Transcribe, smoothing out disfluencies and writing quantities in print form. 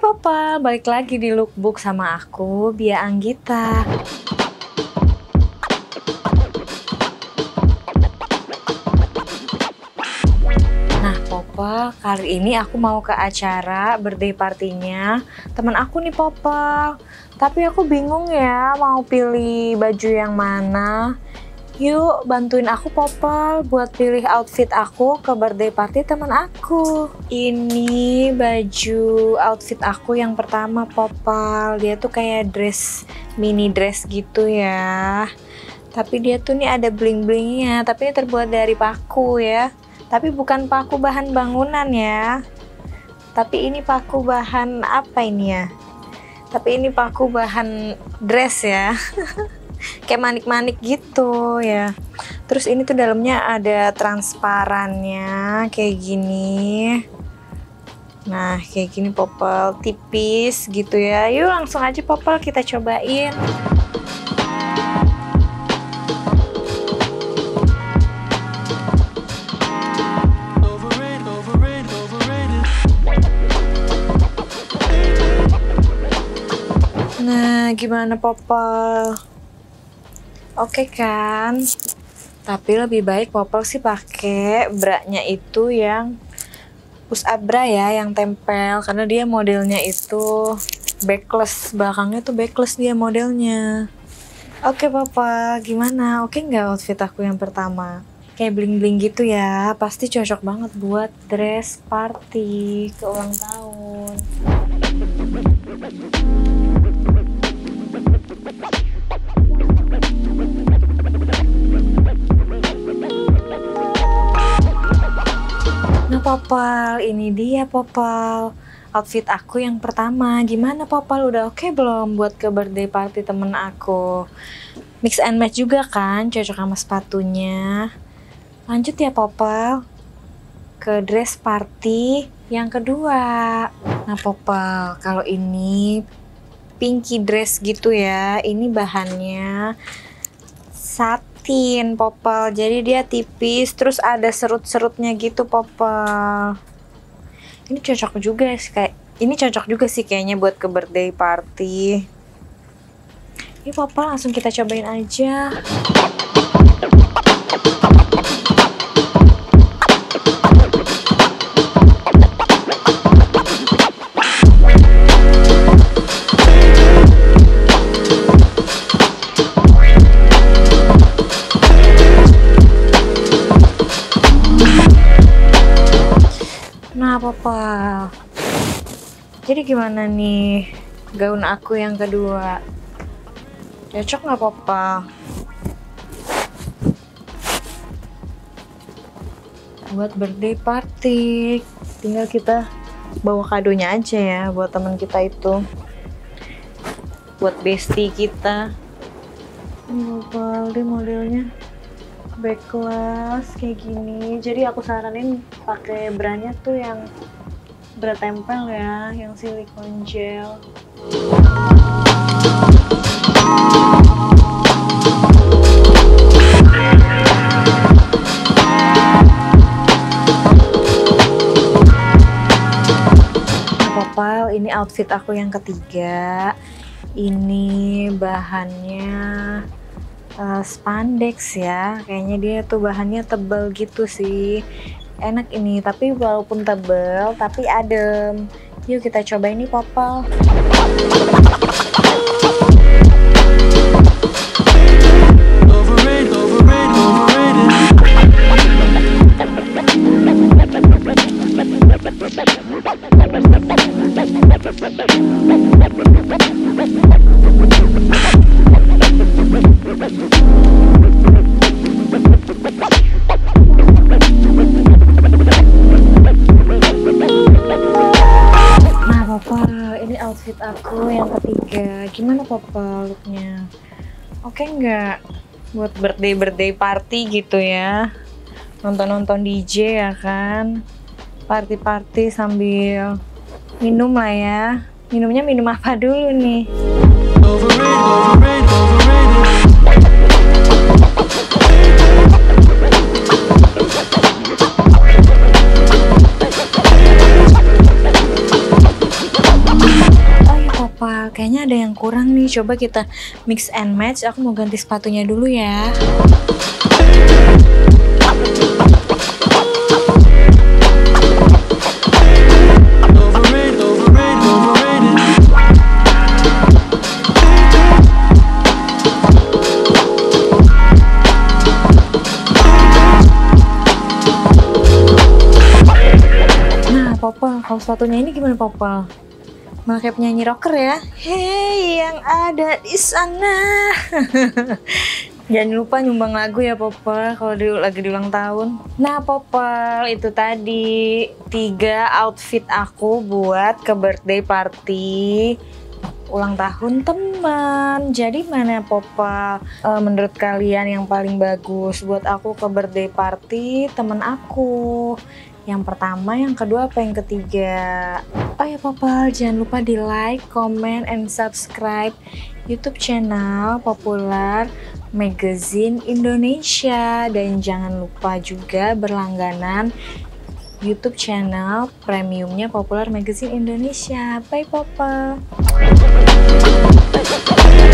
Papa, balik lagi di Lookbook sama aku, Bia Anggita. Nah, Papa, kali ini aku mau ke acara birthday partinya teman aku nih, Papa. Tapi aku bingung ya mau pilih baju yang mana. Yuk, bantuin aku, Popal, buat pilih outfit aku ke birthday party teman aku. Ini baju outfit aku yang pertama, Popal. Dia tuh kayak mini dress gitu ya. Tapi dia tuh nih ada bling-blingnya, tapi ini terbuat dari paku ya. Tapi bukan paku bahan bangunan ya. Tapi ini paku bahan apa ini ya? Tapi ini paku bahan dress ya. Kayak manik-manik gitu ya. Terus ini tuh dalamnya ada transparannya kayak gini. Nah, kayak gini, Popel, tipis gitu ya. Yuk langsung aja, Popel, kita cobain. Nah, gimana, Popel? Oke kan? Tapi lebih baik Popel sih pakai bra-nya itu yang push up bra ya, yang tempel, karena dia modelnya itu backless, belakangnya tuh backless dia modelnya. Oke, Papa, gimana? Oke nggak outfit aku yang pertama? Kayak bling-bling gitu ya, pasti cocok banget buat dress party ke ulang tahun. Nah, Popal, ini dia, Popal, outfit aku yang pertama. Gimana, Popal, udah oke belum buat ke birthday party temen aku? Mix and match juga kan, cocok sama sepatunya. Lanjut ya, Popal, ke dress party yang kedua. Nah, Popal, kalau ini pinky dress gitu ya, ini bahannya satin, Popel, jadi dia tipis, terus ada serut-serutnya gitu, Popel. Ini cocok juga sih, kayaknya buat ke birthday party. Ini, Popel, langsung kita cobain aja. Nah, Papa, jadi gimana nih gaun aku yang kedua? Cocok nggak, Papa? Buat birthday party, tinggal kita bawa kadonya aja ya buat teman kita itu, buat bestie kita. Ini, Papa, dia modelnya backless kayak gini, jadi aku saranin pakai branya tuh yang bra tempel ya, yang silikon gel. Nah, Popal, ini outfit aku yang ketiga. Ini bahannya spandex ya, kayaknya dia tuh bahannya tebal gitu sih, enak ini, tapi walaupun tebal tapi adem. Yuk kita coba ini, Popal. Outfit aku yang ketiga, gimana, Papa, looknya? Oke nggak buat birthday party gitu ya, nonton DJ ya kan, party sambil minum lah ya. Minumnya minum apa dulu nih? Papa, kayaknya ada yang kurang nih. Coba kita mix and match. Aku mau ganti sepatunya dulu ya. Nah, Papa, kalau sepatunya ini gimana, Papa? Malah kayak penyanyi rocker ya. Hei yang ada di sana. Jangan lupa nyumbang lagu ya Papa kalau lagi di ulang tahun. Nah Papa, itu tadi 3 outfit aku buat ke birthday party ulang tahun teman. Jadi mana Papa, menurut kalian yang paling bagus buat aku ke birthday party teman aku? Yang pertama, yang kedua, apa yang ketiga? Oh ya Papa, jangan lupa di like, comment, and subscribe YouTube channel Popular Magazine Indonesia. Dan jangan lupa juga berlangganan YouTube channel premiumnya Popular Magazine Indonesia. Bye Papa.